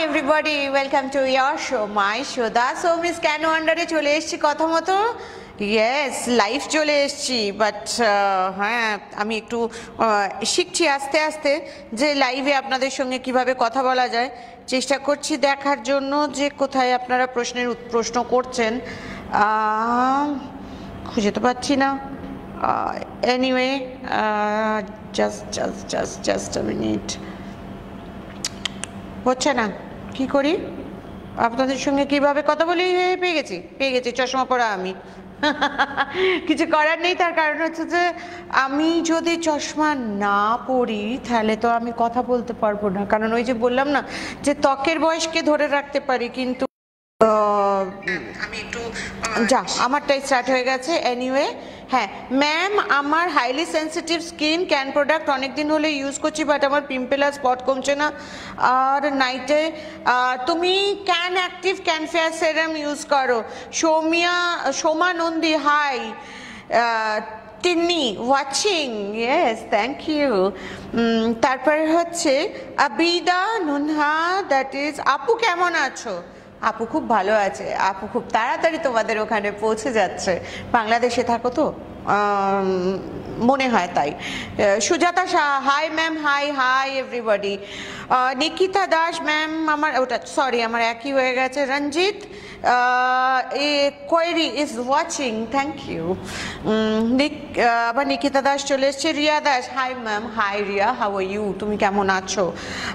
everybody, welcome to your show, my show. The Soumi কেন আন্ডারে চলে এসেছি কথা মতো। ইয়েস, লাইভ চলে এসেছি, বাট হ্যাঁ আমি একটু শিখছি আস্তে আস্তে যে লাইভে আপনাদের সঙ্গে কিভাবে কথা বলা যায়। চেষ্টা করছি দেখার জন্য যে কোথায় আপনারা প্রশ্ন করছেন, খুঁজে তো পাচ্ছি না। Anyway, just a minute. হচ্ছে না, কি করি আপনাদের সঙ্গে কিভাবে কথা বলি। পেয়ে গেছি চশমা পরা আমি। কিছু করার নেই, তার কারণ হচ্ছে যে আমি যদি চশমা না পরি তাহলে তো আমি কথা বলতে পারবো না, কারণ ওই যে বললাম না যে ত্বকের বয়সকে ধরে রাখতে পারি, কিন্তু আমি একটু আমারটাই স্টার্ট হয়ে গেছে। এনিওয়ে, হ্যাঁ ম্যাম, আমার highly sensitive skin Can product অনেকদিন হলে ইউজ করছি, বাট আমার পিম্পল আর স্পট কমছে না। আর নাইটে তুমি Can Active Can Fair serum use করো। Soma Nandi, hi. Tinni watching, yes, thank you. তারপরে হচ্ছে আবিদা নুনহা, দ্যাট ইজ আপু, কেমন আছো? আপু খুব ভালো আছে, আপু খুব তাড়াতাড়ি তোমাদের ওখানে পৌঁছে যাচ্ছে। বাংলাদেশে থাকো তো মনে হয় তাই। Sujata Shah, hi ma'am. Hi everybody. Nikita Das ma'am, আমার একই হয়ে গেছে। Ranjit Koiri is watching, thank you. আবার নিকিতা দাস চলে এসছে। Riya Das, hi ma'am. Hi Riya, how are you? তুমি কেমন আছো?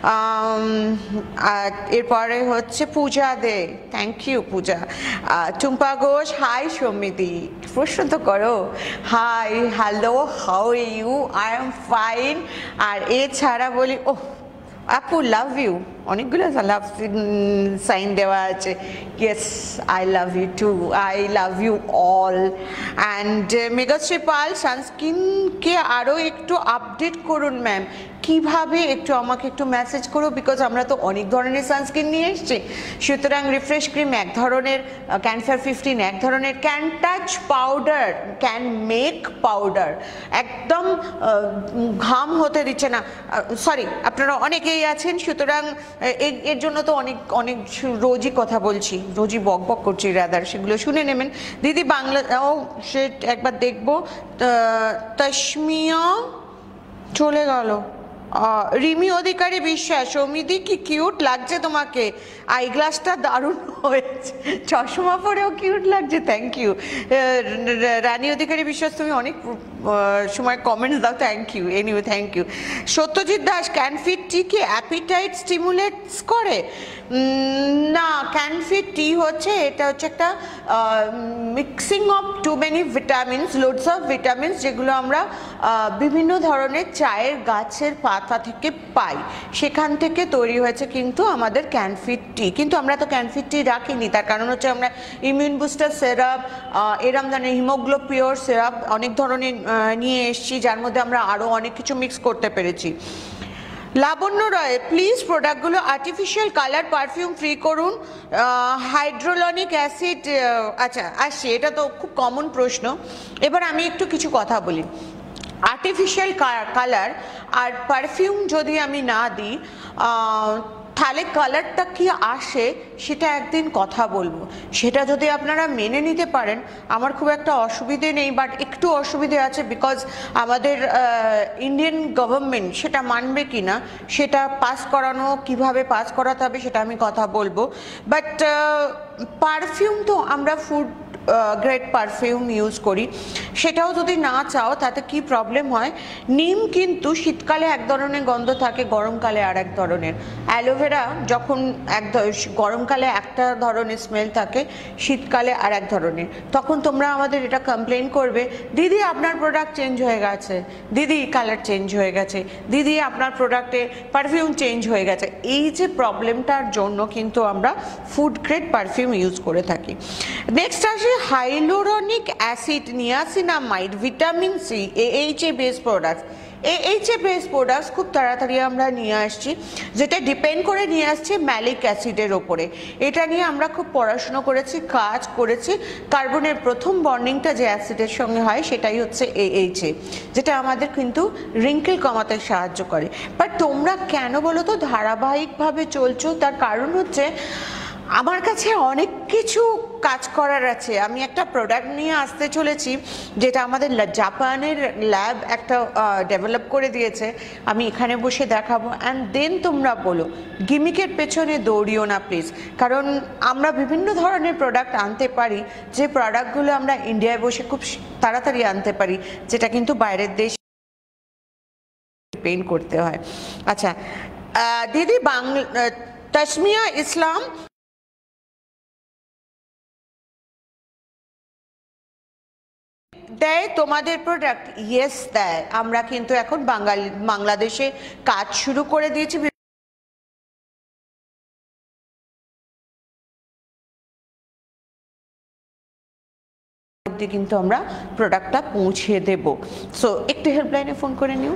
এরপরে হচ্ছে Puja De, thank you Puja. Tumpa Ghosh, hi সৌমিদি, প্রশ্ন তো করো। Hi, hello, how are you? I am fine. আর এছাড়া বলি, ওহ আপু লাভ ইউ, অনেকগুলো লাভ সাইন দেওয়া আছে। Yes, I love you too, I love you all. And Meghashree Pal, সানস্ক্রিনকে আরও একটু আপডেট করুন ম্যাম। কিভাবে একটু আমাকে একটু মেসেজ করো, বিকজ আমরা তো অনেক ধরনের সানস্ক্রিন নিয়ে এসছি। সুতরাং রিফ্রেশ ক্রিম এক ধরনের, ক্যানফেয়ার 15 এক ধরনের, Can touch powder, Can make powder একদম ঘাম হতে দিচ্ছে না। সরি, আপনারা অনেকেই আছেন, সুতরাং এর জন্য তো অনেক রোজই কথা বলছি, রোজই বক করছি, রাদার সেগুলো শুনে নেবেন। দিদি বাংলা সে একবার দেখবো। তস্মিয়া চলে গেল। রিমি অধিকারী বিশ্বাস, সৌমিদি কি কিউট লাগছে তোমাকে, আইগ্লাসটা দারুণ হয়েছে, চশমা পরেও কিউট লাগছে, থ্যাংক ইউ। রানী অধিকারী বিশ্বাস, তুমি অনেক সময় কমেন্টস দাও, thank you. Anyway, thank you. Satyajit Das, Can Fit T কি অ্যাপিটাইট স্টিমুলেটস করে? না, ক্যানফিট টি হচ্ছে, এটা হচ্ছে একটা mixing of too many vitamins, loads of vitamins, যেগুলো আমরা বিভিন্ন ধরনের চায়ের গাছের পাতা থেকে পাই, সেখান থেকে তৈরি হয়েছে কিন্তু আমাদের ক্যানফিট টি। কিন্তু আমরা তো ক্যানফিট টি রাখিনি, তার কারণ হচ্ছে আমরা ইমিউন বুস্টার সিরাপ, এরম ধরনের হিমোগ্লোপিওর সিরাপ অনেক ধরনের নিয়ে এসেছি, যার মধ্যে আমরা আরও অনেক কিছু মিক্স করতে পেরেছি। লাবণ্য রয়, প্লিজ প্রোডাক্টগুলো আর্টিফিশিয়াল কালার পারফিউম ফ্রি করুন। হাইড্রোলনিক অ্যাসিড, আচ্ছা আসছি, এটা তো খুব কমন প্রশ্ন। এবার আমি একটু কিছু কথা বলি। আর্টিফিশিয়াল কালার আর পারফিউম যদি আমি না দিই, তাহলে কালারটা কি আসে সেটা একদিন কথা বলবো। সেটা যদি আপনারা মেনে নিতে পারেন, আমার খুব একটা অসুবিধে নেই, বাট একটু অসুবিধে আছে, বিকজ আমাদের ইন্ডিয়ান গভর্নমেন্ট সেটা মানবে কি না, সেটা পাস করানো, কিভাবে পাস করাতে হবে সেটা আমি কথা বলবো। বাট পারফিউম তো আমরা ফুড গ্রেড পারফিউম ইউজ করি, সেটাও যদি না চাও তাতে কি প্রবলেম হয়, নিম কিন্তু শীতকালে এক ধরনের গন্ধ থাকে, গরমকালে আর এক ধরনের। অ্যালোভেরা যখন গরমকালে একটা ধরনের স্মেল থাকে, শীতকালে আর এক ধরনের। তখন তোমরা আমাদের এটা কমপ্লেন করবে, দিদি আপনার প্রোডাক্ট চেঞ্জ হয়ে গেছে, দিদি কালার চেঞ্জ হয়ে গেছে, দিদি আপনার প্রোডাক্টে পারফিউম চেঞ্জ হয়ে গেছে। এই যে প্রবলেমটার জন্য কিন্তু আমরা ফুড গ্রেড পারফিউম ইউজ করে থাকি। নেক্সট আসে hyaluronic acid, niacinamide, vitamin C, AHA base product. H base products খুব তাড়াতাড়ি আমরা নিয়ে আসছি, যেটা ডিপেন্ড করে নিয়ে আসছে ম্যালিক অ্যাসিডের ওপরে। এটা নিয়ে আমরা খুব পড়াশুনো করেছি, কাজ করেছি। কার্বনের প্রথম বন্ডিংটা যে অ্যাসিডের সঙ্গে হয় সেটাই হচ্ছে এইচএ, যেটা আমাদের কিন্তু রিঙ্কেল কমাতে সাহায্য করে। বাট তোমরা কেন বলো তো ধারাবাহিকভাবে চলছো? তার কারণ হচ্ছে আমার কাছে অনেক কিছু কাজ করার আছে। আমি একটা প্রোডাক্ট নিয়ে আসতে চলেছি, যেটা আমাদের জাপানের ল্যাব একটা ডেভেলপ করে দিয়েছে। আমি এখানে বসে দেখাবো, অ্যান্ড দেন তোমরা বলো। গিমিকের পেছনে দৌড়িও না প্লিজ, কারণ আমরা বিভিন্ন ধরনের প্রোডাক্ট আনতে পারি, যে প্রোডাক্টগুলো আমরা ইন্ডিয়ায় বসে খুব তাড়াতাড়ি আনতে পারি, যেটা কিন্তু বাইরের দেশ পেইন্ট করতে হয়। আচ্ছা দিদি, তাসমিয়া ইসলাম দেয় তোমাদের প্রোডাক্ট? ইয়েস দেয়। আমরা কিন্তু এখন বাংলাদেশে কাজ শুরু করে দিয়েছি, কিন্তু আমরা প্রোডাক্টটা পৌঁছে দেব। সো একটু হেল্পলাইনে ফোন করে নিও।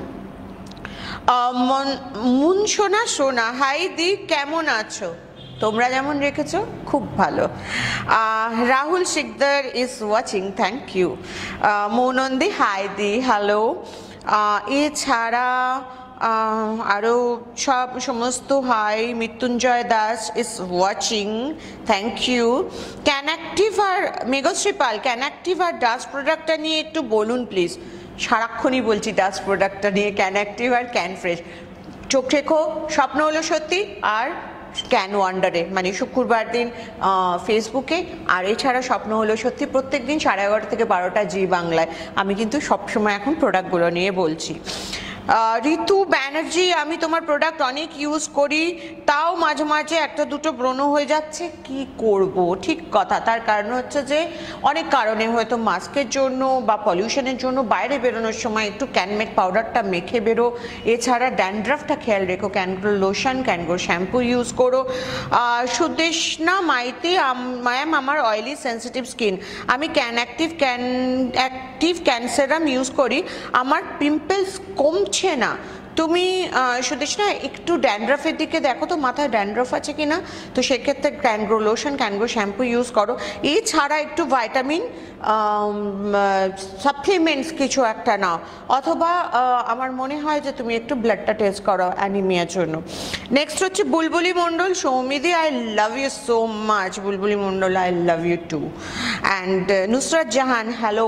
মুন সোনা সোনা, হাই দি, কেমন আছো? তোমরা যেমন রেখেছো খুব ভালো। Rahul Sikdar is watching, thank you. Mounandi, hi দি, হ্যালো। এছাড়া আরও সমস্ত hi. Mrityunjoy Das is watching, thank you. Can active R Meghashree Pal, can active R dust প্রোডাক্টটা নিয়ে একটু বলুন প্লিজ। সারাক্ষণই বলছি ডাস্ট প্রোডাক্টটা নিয়ে, ক্যান অ্যাক্টিভ আর ক্যান ফ্রেশ। চোখ রেখো, স্বপ্ন হলো সত্যি। আর ক্যান ওয়ান্ডারে, মানে শুক্রবার দিন ফেসবুকে, আর এছাড়া স্বপ্ন হলো সত্যি প্রত্যেক দিন 11:30 থেকে 12টা জি বাংলায়। আমি কিন্তু সবসময় এখন প্রোডাক্টগুলো নিয়ে বলছি। ঋতু ব্যানার্জি, আমি তোমার প্রোডাক্ট অনেক ইউজ করি, তাও মাঝে মাঝে একটা দুটো ব্রণ হয়ে যাচ্ছে, কি করব? ঠিক কথা। তার কারণ হচ্ছে যে অনেক কারণে, হয়তো মাস্কের জন্য বা পলিউশনের জন্য বাইরে বেরোনোর সময় একটু ক্যানমেড পাউডারটা মেখে বেরো। এছাড়া ড্যান্ড্রাফটা খেয়াল রেখো, Can Grow lotion, Can Grow shampoo use করো। সুদেশনা মাইতি, ম্যাম আমার অয়েলি সেন্সিটিভ স্কিন, আমি ক্যান অ্যাক্টিভ ক্যানসেরাম ইউজ করি, আমার পিম্পলস কমছে না। তুমি সুদেশনা একটু ড্যান্ড্রাফের দিকে দেখো তো, মাথায় ড্যান্ড্রাফ আছে কিনা। তো সেক্ষেত্রে Can Grow lotion, Can Grow shampoo use করো। এছাড়া একটু ভাইটামিন সাপ্লিমেন্টস কিছু একটা নাও, অথবা আমার মনে হয় যে তুমি একটু ব্লাডটা টেস্ট করো অ্যানিমিয়ার জন্য। নেক্সট হচ্ছে বুলবুলি মণ্ডল, সৌমিদি, I love you so much. Bulbuli Mondal, I love you too. And Nusrat Jahan, hello.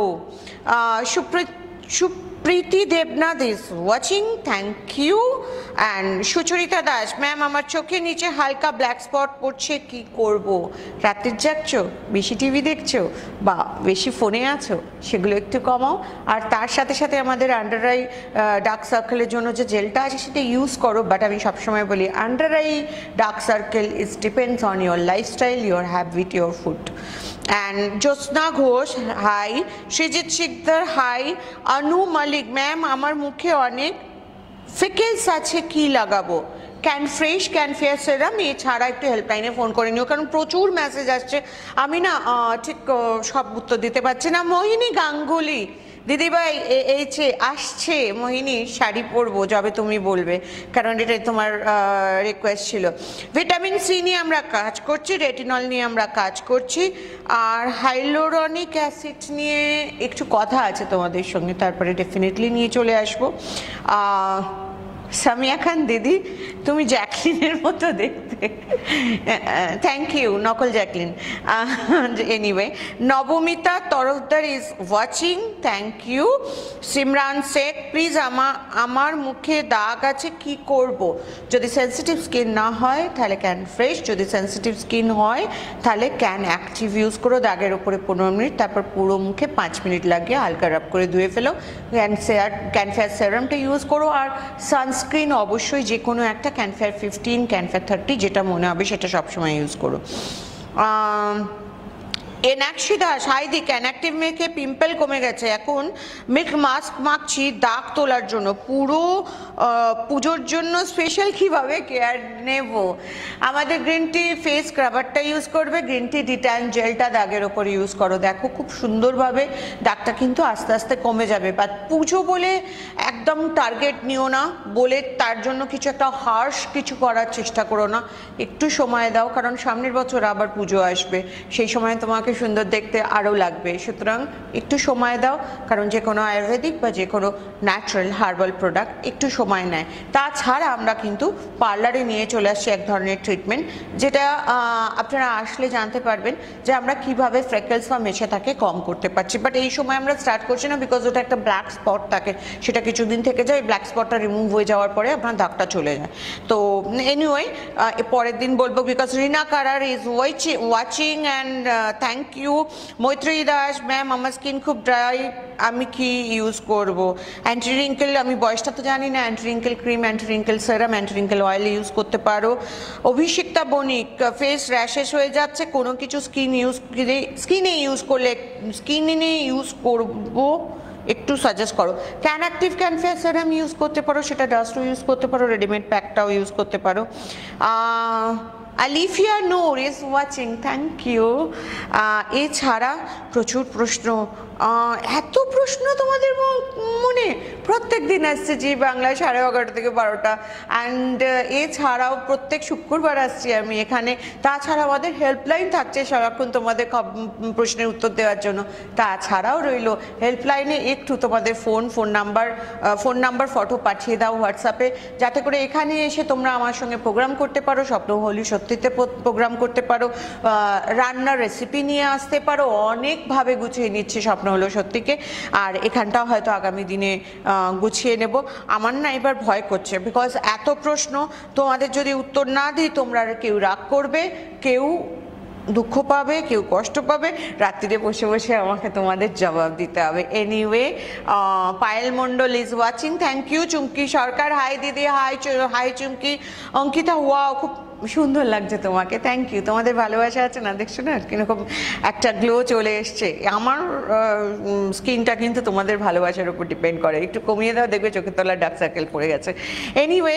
Priti Debnath is watching, thank you. And Sucharita Das, ma'am আমার চোখের নিচে হালকা ব্ল্যাক স্পট পড়ছে, কি করব? রাতের জাগছো, বেশি টিভি দেখছো, বা বেশি ফোনে আছো, সেগুলো একটু কমাও। আর তার সাথে সাথে আমাদের আন্ডার আই ডার্ক সার্কেলের জন্য যে জেলটা আছে সেটা ইউজ করো। বাট আমি সবসময় বলি under eye dark circle is depends on your lifestyle, your habit, your food. And Jyotsna Ghosh, hi. Srijit Sikdar, hi. Anu Malik, ma'am আমার মুখে অনেক ফিকেলস আছে, কি লাগাবো? Can Fresh, Can Fair serum. এছাড়া একটু হেল্পলাইনে ফোন করে নিও, কারণ প্রচুর মেসেজ আসছে, আমি না ঠিক সব উত্তর দিতে পারছি না। মোহিনী গাঙ্গুলি, দিদিভাই এইচে আসছে। মোহিনী, শাড়ি পরবো যবে তুমি বলবে, কারণ এটাই তোমার রিকোয়েস্ট ছিল। ভিটামিন সি নিয়ে আমরা কাজ করছি, রেটিনল নিয়ে আমরা কাজ করছি, আর হাইলোরনিক অ্যাসিড নিয়ে একটু কথা আছে তোমাদের সঙ্গে, তারপরে ডেফিনেটলি নিয়ে চলে আসবো। সামিয়া খান দিদি, তুমি জ্যাকলিনের মতো দেখতে, থ্যাংক ইউ, নকল Jacqueline. Anyway, Nabamita Tarafdar is watching, thank you. Simran Sheikh, please আমার মুখে দাগ আছে, কি করব? যদি সেন্সিটিভ স্কিন না হয় তাহলে ক্যান ফ্রেশ, যদি সেন্সিটিভ স্কিন হয় তাহলে ক্যান অ্যাক্টিভ ইউজ করো। দাগের উপরে 15 মিনিট, তারপর পুরো মুখে 5 মিনিট লাগিয়ে হালকা রাব করে ধুয়ে ফেলো। ক্যান ফেয়ার সেরামটা ইউজ করো। আর সানস্ক্রিন অবশ্যই যে কোনো একটা, ক্যানফেয়ার 15, ক্যানফেয়ার 30, যেটা মনে হবে সেটা সবসময় ইউজ করো। এনাক্ষী দাস, হাই দি, ক্যানাক্টিভ মেখে পিম্পল কমে গেছে, এখন মিল্ক মাস্ক মাখছি দাগ তোলার জন্য, পুরো পুজোর জন্য স্পেশাল কিভাবে কেয়ার নেব? আমাদের গ্রিন টি ফেস স্ক্রাবারটা ইউজ করবে, গ্রিন টি ডিট্যান জেলটা দাগের ওপর ইউজ করো, দেখো খুব সুন্দরভাবে দাগটা কিন্তু আস্তে আস্তে কমে যাবে। বাট পুজো বলে একদম টার্গেট নিও না, বলে তার জন্য কিছু একটা হার্শ কিছু করার চেষ্টা করো না, একটু সময় দাও, কারণ সামনের বছর আবার পুজো আসবে, সেই সময় তোমাকে সুন্দর দেখতে আরও লাগবে। সুতরাং একটু সময় দাও, কারণ যে কোনো আয়ুর্বেদিক বা যে কোনো ন্যাচারাল হার্বাল প্রোডাক্ট একটু সময় নেয়। তাছাড়া আমরা কিন্তু পার্লারে নিয়ে চলে আসছি এক ধরনের ট্রিটমেন্ট, যেটা আপনারা আসলে জানতে পারবেন যে আমরা কিভাবে ফ্রেকলস বা মেছে থাকে কম করতে পারছি। বাট এই সময় আমরা স্টার্ট করছি না, বিকজ ওটা একটা ব্ল্যাক স্পট থাকে, সেটা কিছুদিন থেকে যায়, ব্ল্যাক স্পটটা রিমুভ হয়ে যাওয়ার পরে আপনার দাগটা চলে যায়। তো এনিওয়ে পরের দিন বলবো, because Rina Karar is watching and thank you. Maitri Das, ma'am আমার স্কিন খুব ড্রাই, আমি কি ইউজ করব? অ্যান্টি রিঙ্কেল, আমি বয়সটা তো জানি না, anti wrinkle cream, anti wrinkle serum, anti wrinkle oil use করতে পারো। অভিষিক্তা বণিক, ফেস র্যাশেস হয়ে যাচ্ছে, কোনো কিছু স্কিনে ইউজ করবো একটু সাজেস্ট করো। ক্যানাক্টিভ ক্যানফেস সেরাম ইউজ করতে পারো, সেটা ডাস্টও ইউজ করতে পারো, রেডিমেড প্যাকটাও ইউজ করতে পারো। Alifia Noor is watching, thank you. এছাড়া প্রচুর প্রশ্ন, এত প্রশ্ন তোমাদের মনে প্রত্যেক দিন আসছে জি বাংলায় 11:30 থেকে 12টা, অ্যান্ড এছাড়াও প্রত্যেক শুক্রবার আসছি আমি এখানে। তাছাড়া আমাদের হেল্পলাইন থাকছে সারাক্ষণ তোমাদের প্রশ্নের উত্তর দেওয়ার জন্য। তাছাড়াও রইল হেল্পলাইনে একটু তোমাদের ফোন নাম্বার ফটো পাঠিয়ে দাও হোয়াটসঅ্যাপে, যাতে করে এখানে এসে তোমরা আমার সঙ্গে প্রোগ্রাম করতে পারো, স্বপ্ন হলি সত্যিতে প্রোগ্রাম করতে পারো, রান্নার রেসিপি নিয়ে আসতে পারো, অনেকভাবে গুছিয়ে নিচ্ছে স্বপ্ন হলো সত্যিকে। আর এখানটাও হয়তো আগামী দিনে গুছিয়ে নেব। আমার না এবার ভয় করছে, বিকজ এত প্রশ্ন, তোমাদের যদি উত্তর না দিই তোমরা কেউ রাগ করবে, কেউ দুঃখ পাবে, কেউ কষ্ট পাবে, রাত্রিরে বসে বসে আমাকে তোমাদের জবাব দিতে হবে। Anyway, Payel Mondal is watching, thank you. Chumki Sarkar, hi দিদি, হাই চুমকি। অঙ্কিতা, ওয়াও খুব সুন্দর লাগছে তোমাকে, থ্যাংক ইউ। তোমাদের ভালোবাসা আছে না, দেখছো না কিরকম একটা গ্লো চলে এসছে। আমার স্কিনটা কিন্তু তোমাদের ভালোবাসার উপর ডিপেন্ড করে, একটু কমিয়ে দাও, দেখবে চোখের তলায় ডার্ক সার্কেল পড়ে গেছে। এনিওয়ে,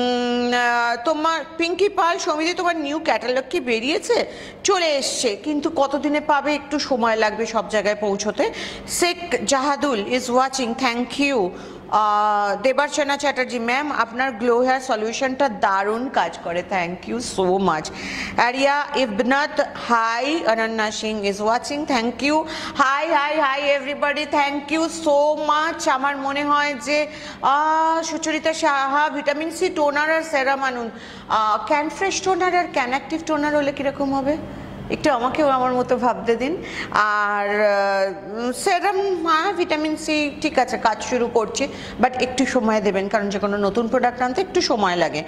তোমার পিঙ্কি পাল, সমিতি তোমার নিউ ক্যাটালগ কি বেরিয়েছে? চলে এসছে, কিন্তু কতদিনে পাবে একটু সময় লাগবে সব জায়গায় পৌঁছতে। Sheikh Jahadul is watching, thank you. Debarchana Chatterjee, ma'am আপনার গ্লো হেয়ার সলিউশনটা দারুণ কাজ করে, thank you so much. Aria Ibnat, hi. Ananya Singh is watching, thank you. Hi hi hi everybody, thank you so much. আমার মনে হয় যে Sucharita Saha, vitamin C toner আর সেরাম আনুন। ক্যান ফ্রেশ টোনার আর ক্যান অ্যাক্টিভ টোনার হলে কীরকম হবে? একটু আমাকেও আমার মতো ভাবতে দিন। আর সেরাম, হ্যাঁ ভিটামিন সি ঠিক আছে, কাজ শুরু করছে, বাট একটু সময় দেবেন, কারণ যে কোনো নতুন প্রোডাক্ট আনতে একটু সময় লাগে।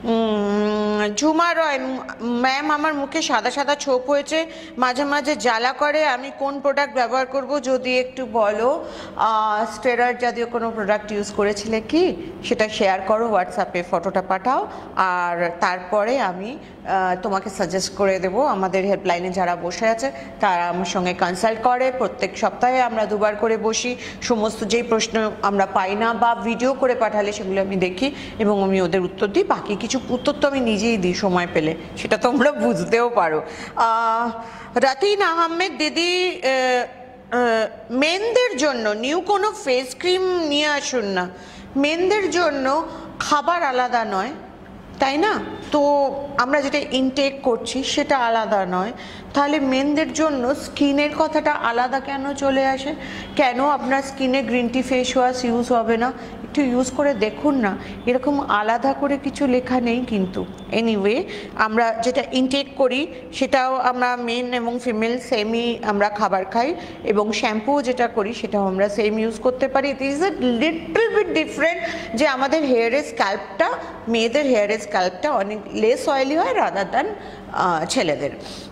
ঝুমা রয়, ম্যাম আমার মুখে সাদা সাদা ছোপ হয়েছে, মাঝে মাঝে জ্বালা করে, আমি কোন প্রোডাক্ট ব্যবহার করব যদি একটু বলো। স্টেরয়েড জাতীয় কোনো প্রোডাক্ট ইউজ করেছিলে কি সেটা শেয়ার করো, হোয়াটসঅ্যাপে ফটোটা পাঠাও, আর তারপরে আমি তোমাকে সাজেস্ট করে দেবো। আমাদের হেল্পলাইনে যারা বসে আছে তারা আমার সঙ্গে কনসাল্ট করে, প্রত্যেক সপ্তাহে আমরা 2বার করে বসি, সমস্ত যেই প্রশ্ন আমরা পাই না বা ভিডিও করে পাঠালে সেগুলো আমি দেখি এবং আমি ওদের উত্তর দিই। বাকি কিছু উত্তর তো আমি নিজেই দিই সময় পেলে, সেটা তোমরা বুঝতেও পারো। রাতিন আহমেদ দিদি, মেনদের জন্য নিউ কোনো ফেস ক্রিম নিয়ে আসুন না। মেনদের জন্য খাবার আলাদা নয়, তাই না? তো আমরা যেটা ইনটেক করছি সেটা আলাদা নয়, তাহলে মেনদের জন্য স্কিনের কথাটা আলাদা কেন চলে আসে? কেন আপনার স্কিনে green tea face wash use হবে না? একটু ইউজ করে দেখুন না, এরকম আলাদা করে কিছু লেখা নেই কিন্তু। এনিওয়ে, আমরা যেটা ইনটেক করি সেটাও আমরা মেন এবং ফিমেল সেমই আমরা খাবার খাই, এবং শ্যাম্পু যেটা করি সেটাও আমরা সেম ইউজ করতে পারি। It is a little bit different যে আমাদের হেয়ারের স্ক্যাল্পটা, মেয়েদের হেয়ারের স্ক্যাল্পটা অনেক লেস অয়েলি হয় রাদার দ্যান ছেলেদের।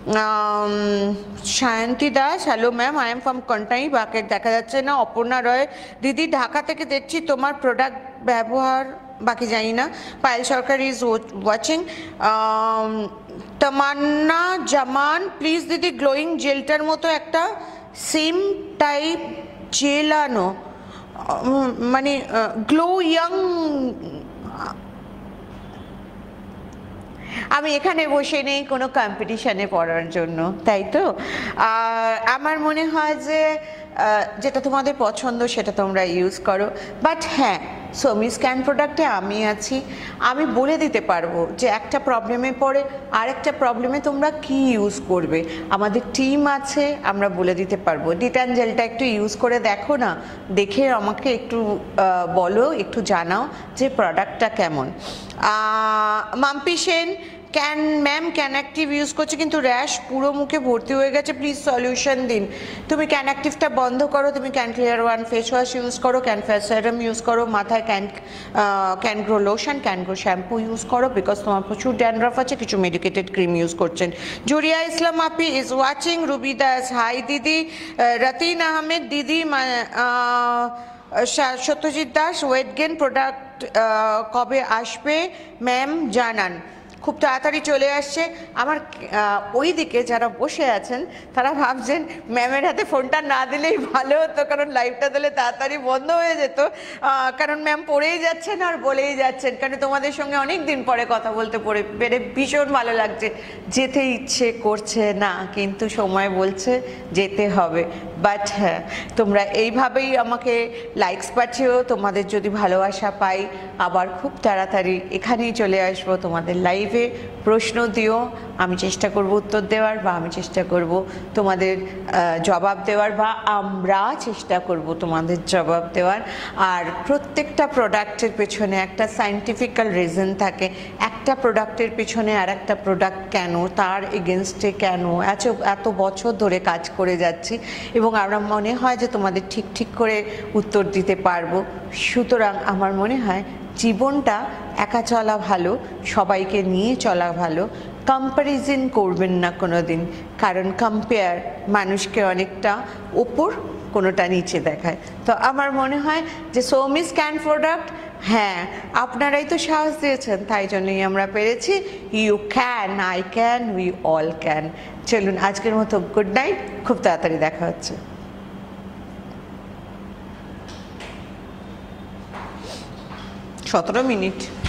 Sayanti Das, hello ma'am, I am from Contai, বাকে দেখা যাচ্ছে না। অপর্ণা রয়, দিদি ঢাকা থেকে দেখছি তোমার প্রোডাক্ট ব্যবহার বাকি জানি না। Payel Sarkar is watching. Tamanna Zaman, please দিদি গ্লোয়িং জেলটার মতো একটা সেম টাইপ জেল আনো, মানে গ্লো ইয়াং। আমি এখানে বসে নেই কোনো কম্পিটিশনে পড়ার জন্য, তাই তো। আমার মনে হয় যে যেটা তোমাদের পছন্দ সেটা তোমরা ইউজ করো। বাট হ্যাঁ, সৌমি স্ক্যান প্রোডাক্টে আমি আছি, আমি বলে দিতে পারবো যে একটা প্রবলেমে পড়ে আর একটা প্রবলেমে তোমরা কি ইউজ করবে। আমাদের টিম আছে, আমরা বলে দিতে পারবো। ডিটান জেলটা একটু ইউজ করে দেখো না, দেখে আমাকে একটু বলো, একটু জানাও যে প্রোডাক্টটা কেমন। Mampi Sen, Can ma'am Can Active use করছে কিন্তু র্যাশ পুরো মুখে ভর্তি হয়ে গেছে, প্লিজ সলিউশন দিন। তুমি ক্যান অ্যাক্টিভটা বন্ধ করো, তুমি Can Clear One face wash use করো, ক্যান ফেস সেরাম ইউজ করো, মাথায় Can Grow lotion, Can Grow shampoo use করো, বিকজ তোমার প্রচুর ড্যান্ড্রাফ আছে, কিছু মেডিকেটেড ক্রিম ইউজ করছেন। জুরিয়া ইসলাম আপি is watching. Ruby Das, hi দিদি। রতিন আহমেদ দিদি, Satyajit Das, weight gain product কবে আসবে ম্যাম জানান। খুব তাড়াতাড়ি চলে আসছে। আমার ওই দিকে যারা বসে আছেন তারা ভাবছেন ম্যামের হাতে ফোনটা না দিলেই ভালো হতো, কারণ লাইভটা দিলে তাড়াতাড়ি বন্ধ হয়ে যেত, কারণ ম্যাম পড়েই যাচ্ছেন আর বলেই যাচ্ছেন। কারণ তোমাদের সঙ্গে অনেক দিন পরে কথা বলতে পেরে ভীষণ ভালো লাগছে। যেতে ইচ্ছে করছে না, কিন্তু সময় বলছে যেতে হবে। বাট হ্যাঁ, তোমরা এইভাবেই আমাকে লাইকস পাঠিও। তোমাদের যদি ভালোবাসা পাই আবার খুব তাড়াতাড়ি এখানেই চলে আসবো তোমাদের লাইভে। প্রশ্ন দিও, আমি চেষ্টা করব উত্তর দেওয়ার, বা আমি চেষ্টা করব তোমাদের জবাব দেওয়ার, বা আমরা চেষ্টা করব তোমাদের জবাব দেওয়ার। আর প্রত্যেকটা প্রোডাক্টের পেছনে একটা সায়েন্টিফিক্যাল রিজন থাকে। একটা প্রোডাক্টের পেছনে আর একটা প্রোডাক্ট কেন, তার এগেনস্টে কেন এত বছর ধরে কাজ করে যাচ্ছি, এবং আমরা মনে হয় যে তোমাদের ঠিক ঠিক করে উত্তর দিতে পারবো। সুতরাং আমার মনে হয় জীবনটা একা চলা ভালো, সবাইকে নিয়ে চলা ভালো। কম্প্যারিজন করবেন না কোনো দিন, কারণ কম্পেয়ার মানুষকে অনেকটা ওপর, কোনোটা নিচে দেখায়। তো আমার মনে হয় যে সৌমি স্ক্যান প্রোডাক্ট, হ্যাঁ আপনারাই তো সাহস দিয়েছেন, তাই জন্যই আমরা পেরেছি। You can, I can, we all can. চলুন আজকের মতো গুড নাইট, খুব তাড়াতাড়ি দেখা হচ্ছে। 17 মিনিট।